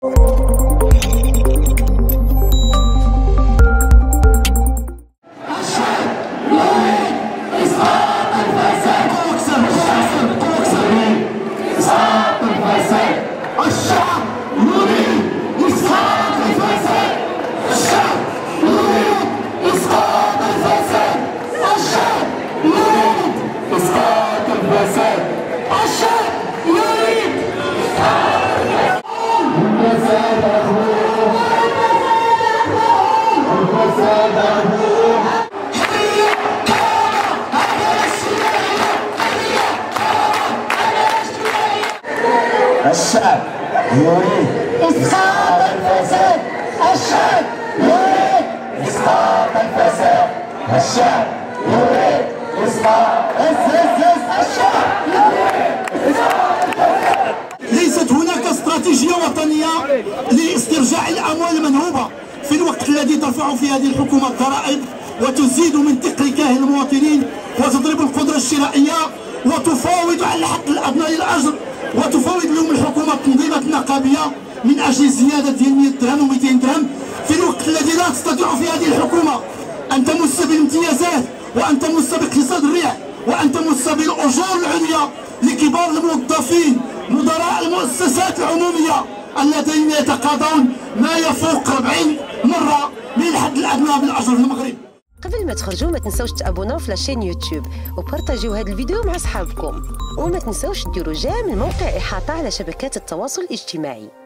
الشعب يريد إسقاط الفساد. الشعب يريد إسقاط الفساد. الشعب يريد إسقاط الشعب يريد إسقاط الفساد. ليست هناك استراتيجية وطنية لاسترجاع الأموال المنهوبة في الوقت الذي ترفع فيه هذه الحكومة الضرائب وتزيد من ثقل كاهل المواطنين وتضرب القدرة الشرائية وتفاوض على الحد الأدنى للأجر وتفاوض لهم الحكومة التنظيمات النقابية من أجل زيادة ديال 100 درهم و200 درهم في الوقت الذي لا تستطيع في هذه الحكومة أن تمس بالامتيازات وأن تمس باقتصاد الريع وأن تمس بالأجور العليا لكبار الموظفين مدراء المؤسسات العمومية الذين يتقاضون ما يفوق 40 مرة من الحد الأدنى بالأجر في المغرب. قبل ما تخرجوا ما تنسوش تابوناو في لاشين يوتيوب وبارطاجيو هذا الفيديو مع صحابكم، وما تنسوش ديروا جيم الموقع إحاطة على شبكات التواصل الاجتماعي.